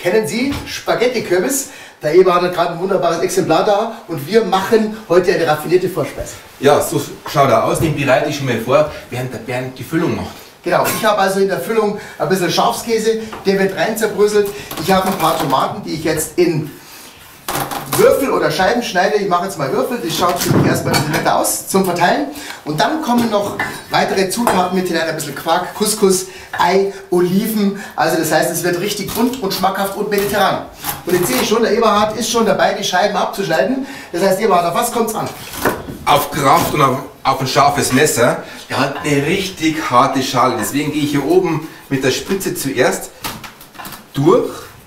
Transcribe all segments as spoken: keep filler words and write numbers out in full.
kennen Sie Spaghetti-Kürbis. Der Eberhard hat gerade ein wunderbares Exemplar da und wir machen heute eine raffinierte Vorspeise. Ja, so schaut er aus, den bereite ich schon mal vor, während der Bernd die Füllung macht. Genau, ich habe also in der Füllung ein bisschen Schafskäse, der wird rein zerbröselt. Ich habe ein paar Tomaten, die ich jetzt in Würfel oder Scheiben schneide. Ich mache jetzt mal Würfel, das schaut für mich erstmal ein bisschen netter aus zum Verteilen. Und dann kommen noch weitere Zutaten mit hinein, ein bisschen Quark, Couscous, Ei, Oliven. Also das heißt, es wird richtig bunt und schmackhaft und mediterran. Und jetzt sehe ich schon, der Eberhard ist schon dabei, die Scheiben abzuschneiden. Das heißt, Eberhard, auf was kommt es an? Auf Kraft und auf, auf ein scharfes Messer. Er hat eine richtig harte Schale, deswegen gehe ich hier oben mit der Spitze zuerst durch.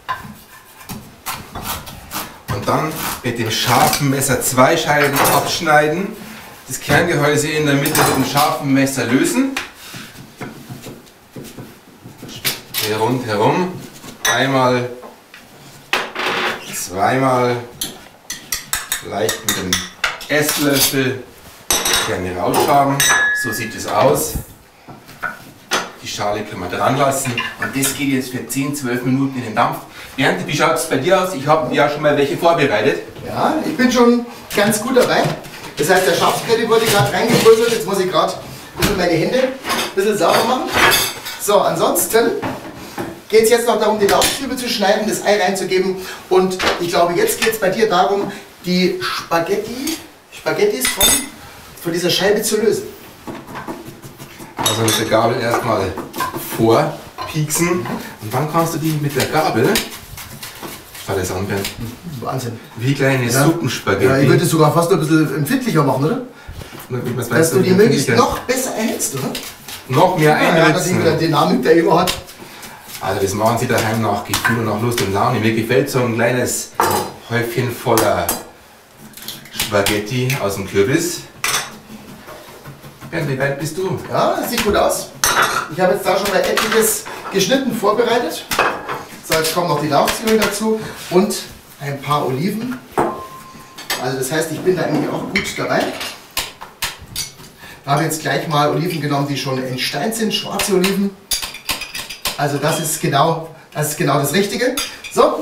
Und dann mit dem scharfen Messer zwei Scheiben abschneiden, das Kerngehäuse in der Mitte mit dem scharfen Messer lösen, hier rundherum, einmal, zweimal, leicht mit dem Esslöffel Kerne rausschaben, so sieht es aus. Die Schale können wir dran lassen und das geht jetzt für zehn, zwölf Minuten in den Dampf. Bernd, wie schaut es bei dir aus? Ich habe ja schon mal welche vorbereitet. Ja, ich bin schon ganz gut dabei. Das heißt, der Schafskäse wurde gerade reingebröselt. Jetzt muss ich gerade meine Hände ein bisschen sauber machen. So, ansonsten geht es jetzt noch darum, die Lauchzwiebel zu schneiden, das Ei reinzugeben. Und ich glaube, jetzt geht es bei dir darum, die Spaghetti, Spaghettis von, von dieser Scheibe zu lösen. Also mit der Gabel erstmal vorpieksen und dann kannst du die mit der Gabel, schau das an, Bernd. Wahnsinn. Wie kleine Ja. Suppenspaghetti. Ja, ich würde es sogar fast ein bisschen empfindlicher machen, oder? Dass Dass du die möglichst noch besser erhältst, oder? Noch mehr Ja, ja, dass ich wieder einritzen. Dynamik der immer hat. Also das machen sie daheim nach Gefühl und nach Lust und Laune. Mir gefällt so ein kleines Häufchen voller Spaghetti aus dem Kürbis. Bernd, wie weit bist du? Ja, das sieht gut aus. Ich habe jetzt da schon mal etliches geschnitten vorbereitet. So, jetzt kommen noch die Lauchzwiebeln dazu und ein paar Oliven. Also das heißt, ich bin da eigentlich auch gut dabei. Ich habe jetzt gleich mal Oliven genommen, die schon entsteint sind, schwarze Oliven. Also das ist genau das, ist genau das Richtige. So.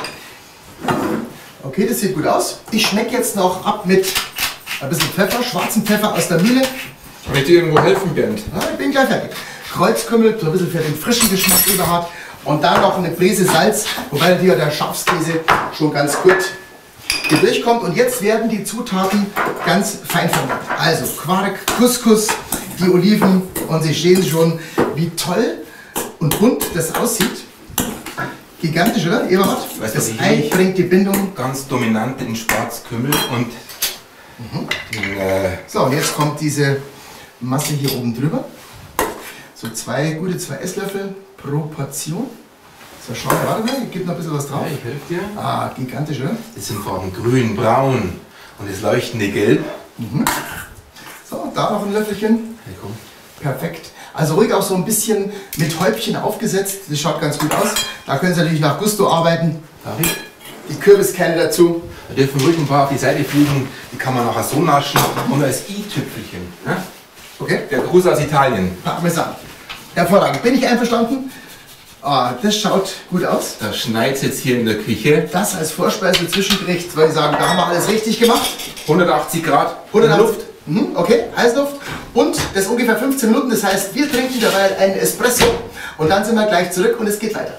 Okay, das sieht gut aus. Ich schmecke jetzt noch ab mit ein bisschen Pfeffer, schwarzen Pfeffer aus der Mühle. Kann ich dir irgendwo helfen, Bernd? Ja, ich bin gleich fertig. Kreuzkümmel, so ein bisschen für den frischen Geschmack überhaupt. Und dann noch eine Prise Salz, wobei hier der Schafskäse schon ganz gut hier durchkommt. Und jetzt werden die Zutaten ganz fein vermengt. Also Quark, Couscous, die Oliven und Sie sehen schon, wie toll und bunt das aussieht. Gigantisch, oder, Eberhard? Weißt du, Das was ich Ei nicht- bringt die Bindung. Ganz dominant den Schwarzkümmel und Mhm. den, äh, So, und jetzt kommt diese Masse hier oben drüber. So zwei, gute zwei Esslöffel pro Portion. So, schau mal, warte mal, ich gebe noch ein bisschen was drauf. ja, ich helfe dir. Ah, gigantisch, oder? Das sind Farben grün, braun und das leuchtende Gelb. So, da noch ein Löffelchen. Hey, komm. Perfekt. Also ruhig auch so ein bisschen mit Häubchen aufgesetzt. Das schaut ganz gut aus. Da können Sie natürlich nach Gusto arbeiten. Darf ich? Die Kürbiskerne dazu. Da dürfen ruhig ein paar auf die Seite fliegen, die kann man nachher so naschen und als i-Tüpfelchen. Ja? Okay? Der Gruß aus Italien. Parmesan. Hervorragend. Bin ich einverstanden? Ah, das schaut gut aus. Da schneit es jetzt hier in der Küche. Das als Vorspeise Zwischengericht, weil ich sagen, da haben wir alles richtig gemacht. hundertachtzig Grad hundertachtzig Luft. Mhm, okay, Heißluft. Und das ungefähr fünfzehn Minuten. Das heißt, wir trinken dabei einen Espresso. Und dann sind wir gleich zurück und es geht weiter.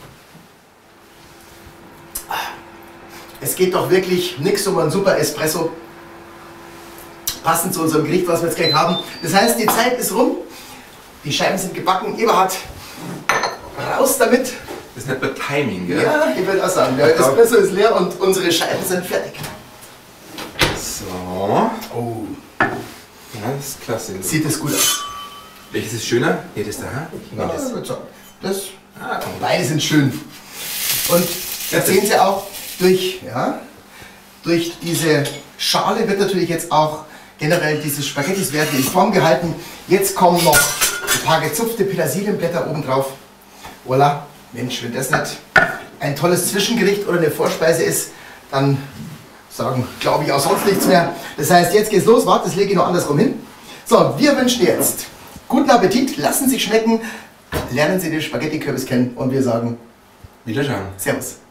Es geht doch wirklich nichts um einen super Espresso. Passend zu unserem Gericht, was wir jetzt gleich haben. Das heißt, die Zeit ist rum. Die Scheiben sind gebacken. Eberhard, raus damit. Das ist nicht bei Timing, gell? Ja, ich würde auch sagen, der Espresso ist leer und unsere Scheiben sind fertig. So. Oh, Ja, das ist klasse. sieht es gut aus. Welches ist schöner? Nee, das da. Ich Ja, nehme das. ich würde sagen, das, Ah, komm. beide sind schön. Und jetzt sehen Sie auch, durch, ja, durch diese Schale wird natürlich jetzt auch generell diese Spaghettis werden in Form gehalten. Jetzt kommen noch ein paar gezupfte Petersilienblätter oben drauf. Voilà. Mensch, wenn das nicht ein tolles Zwischengericht oder eine Vorspeise ist, dann sagen, glaube ich, auch sonst nichts mehr. Das heißt, jetzt geht's los. Warte, das lege ich noch andersrum hin. So, wir wünschen jetzt guten Appetit, lassen Sie sich schmecken, lernen Sie den Spaghetti-Kürbis kennen und wir sagen Wiederschauen. Servus.